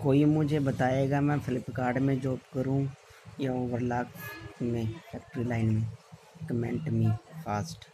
कोई मुझे बताएगा मैं फ्लिपकार्ट में जॉब करूं या ओवरलॉक में फैक्ट्री लाइन में? Comment me fast.